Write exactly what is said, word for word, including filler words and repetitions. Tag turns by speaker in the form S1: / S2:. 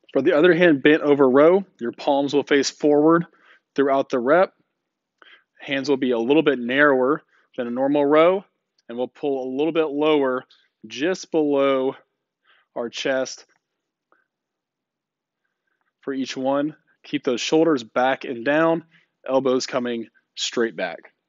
S1: For the other hand bent over row, your palms will face forward throughout the rep. Hands will be a little bit narrower than a normal row, and we'll pull a little bit lower just below our chest for each one. Keep those shoulders back and down, elbows coming straight back.